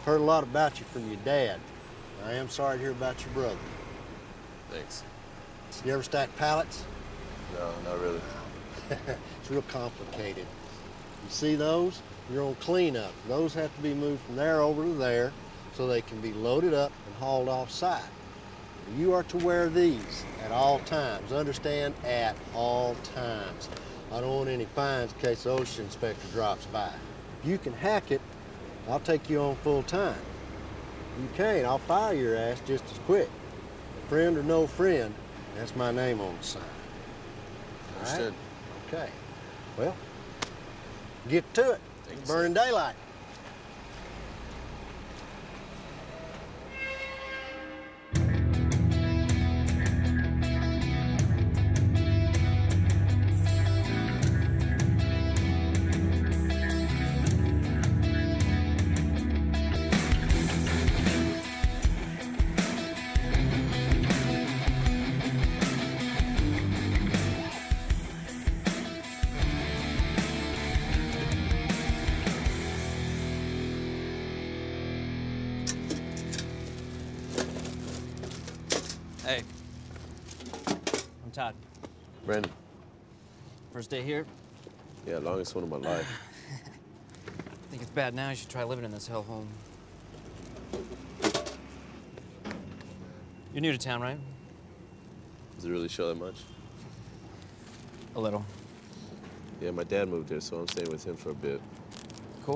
Heard a lot about you from your dad. I am sorry to hear about your brother. Thanks. You ever stack pallets? No, not really. It's real complicated. You see those? You're on cleanup. Those have to be moved from there over to there so they can be loaded up and hauled off-site. You are to wear these at all times. Understand? At all times. I don't want any fines in case the ocean inspector drops by. If you can hack it, I'll take you on full time. If you can't, I'll fire your ass just as quick. Friend or no friend, that's my name on the sign. Understood. Right? Okay. Well, get to it. Thanks, Burning daylight. Hey, I'm Todd. Brandon. First day here? Yeah, longest one of my life. Think it's bad now? You should try living in this hellhole. You're new to town, right? Does it really show that much? A little. Yeah, my dad moved here, so I'm staying with him for a bit. Cool.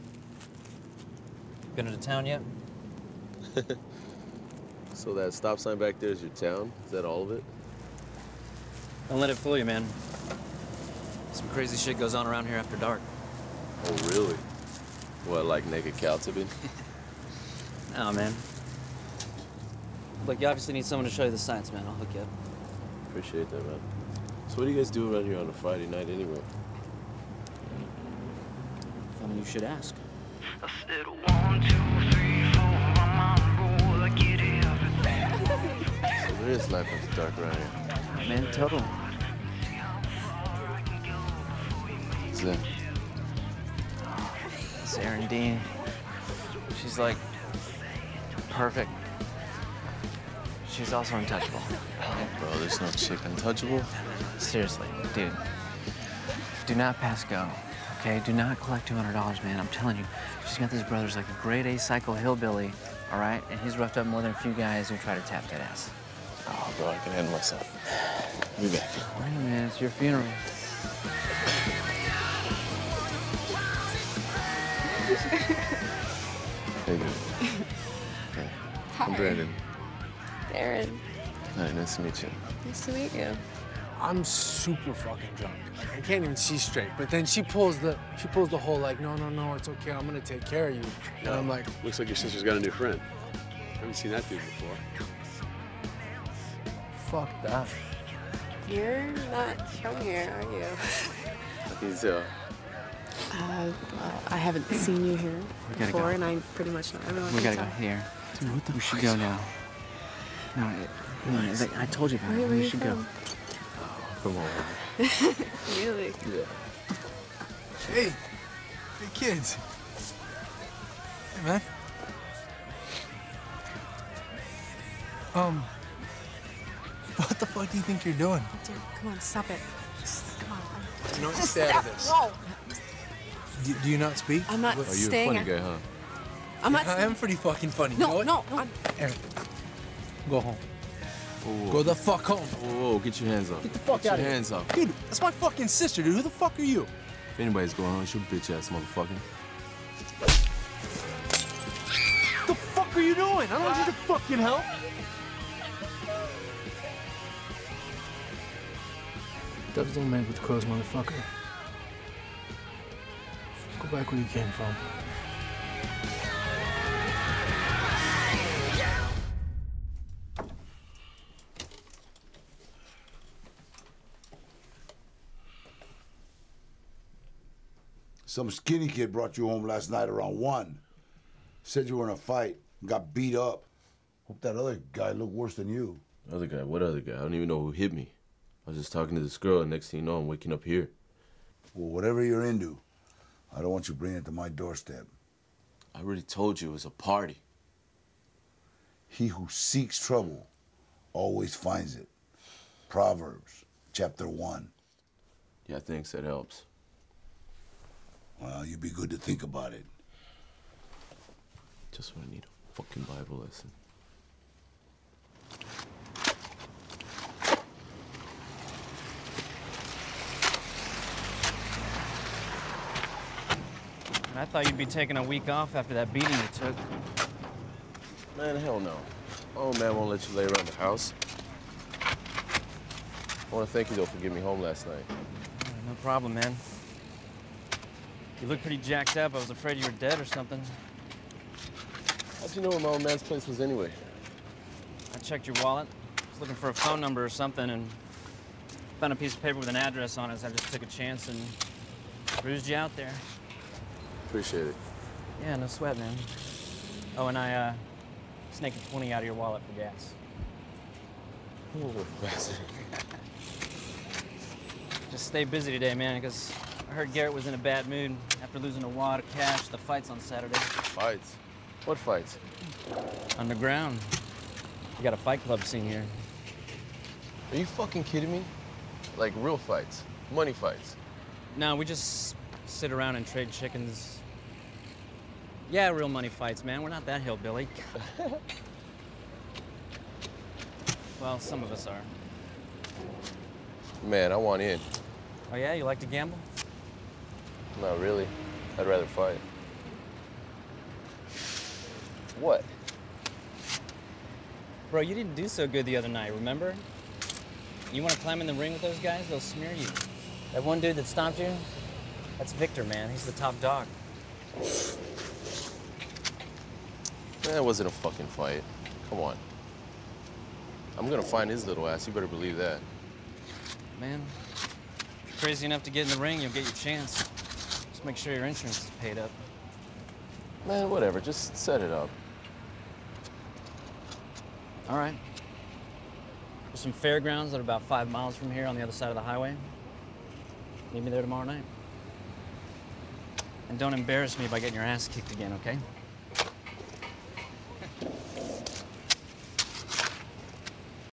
Been into town yet? So that stop sign back there is your town? Is that all of it? Don't let it fool you, man. Some crazy shit goes on around here after dark. Oh, really? What, like naked cow tipping? Oh, man. Look, you obviously need someone to show you the signs, man. I'll hook you up. Appreciate that, man. So what do you guys do around here on a Friday night anyway? Funny you should ask. I said 1, 2, 3, 4, I'm on a roll, I get everything. So there is life after dark around here. Man, total. What's that? It's Erin Dean. She's like perfect. She's also untouchable. Bro, there's no chick untouchable. Seriously, dude. Do not pass go, okay? Do not collect $200, man. I'm telling you. She's got this brother's like a grade A psycho hillbilly, all right? And he's roughed up more than a few guys who try to tap that ass. Oh, bro, I can handle myself. I'll be back. Wait, man, it's your funeral. Hey, dude. Okay. I'm Brandon. Erin, Hi, nice to meet you. nice to meet you. I'm super fucking drunk. Like, I can't even see straight. But then she pulls the whole like, no, it's okay. I'm gonna take care of you. And I'm like, Looks like your sister's got a new friend. I haven't seen that dude before. fuck that. You're not from here, are you? He's, Well, I haven't seen you here gotta before, go. and I pretty much know everyone. We in gotta go town. here. Dude, what the We should go now. No, I told you about Where it. are We you should from? go. from home. Really? Yeah. Hey, kids. Hey, man. What the fuck do you think you're doing? Dude, come on, stop it. Come on. You know, stay out of this. Whoa! Do you not speak? I'm not Are you a staying. funny guy, huh? I'm not. I am pretty fucking funny. You know No, what? no, no. Erin, go home. Whoa, Go the fuck home. Whoa, get your hands off. Get the fuck Get out your of here. hands off. Dude, that's my fucking sister, dude. Who the fuck are you? If anybody's going on, it's your bitch ass motherfucker. What the fuck are you doing? I don't need your fucking help. Devils don't make with crows, motherfucker. Go back where you came from. Some skinny kid brought you home last night around 1. Said you were in a fight and got beat up. Hope that other guy looked worse than you. Other guy? What other guy? I don't even know who hit me. I was just talking to this girl, and next thing you know, I'm waking up here. Well, whatever you're into, I don't want you bringing it to my doorstep. I already told you it was a party. He who seeks trouble always finds it. Proverbs, chapter 1. Yeah, I think that helps. Well, you'd be good to think about it. Just when I need a fucking Bible lesson. I thought you'd be taking a week off after that beating you took. Man, hell no. Oh, man won't let you lay around the house. I want to thank you, though, for getting me home last night. No problem, man. You look pretty jacked up. I was afraid you were dead or something. How'd you know where my old man's place was anyway? I checked your wallet. I was looking for a phone number or something and found a piece of paper with an address on it, so I just took a chance and cruised you out there. Appreciate it. Yeah, no sweat, man. Oh, and I snaked a 20 out of your wallet for gas. Oh, bastard. Just stay busy today, man, because I heard Garrett was in a bad mood after losing a wad of cash at the fights on Saturday. Fights? What fights? Underground. We got a fight club scene here. Are you fucking kidding me? Like real fights? Money fights? No, we just sit around and trade chickens. Yeah, real money fights, man. We're not that hillbilly. Well, some of us are. Man, I want in. Oh, yeah? You like to gamble? Not really. I'd rather fight. What? Bro, you didn't do so good the other night, remember? You want to climb in the ring with those guys? They'll smear you. That one dude that stomped you? That's Victor, man. He's the top dog. That wasn't a fucking fight. Come on. I'm gonna find his little ass. You better believe that. Man, if you're crazy enough to get in the ring, you'll get your chance. Just make sure your insurance is paid up. Man, whatever. Just set it up. All right. There's some fairgrounds that are about 5 miles from here on the other side of the highway. Meet me there tomorrow night. And don't embarrass me by getting your ass kicked again, okay?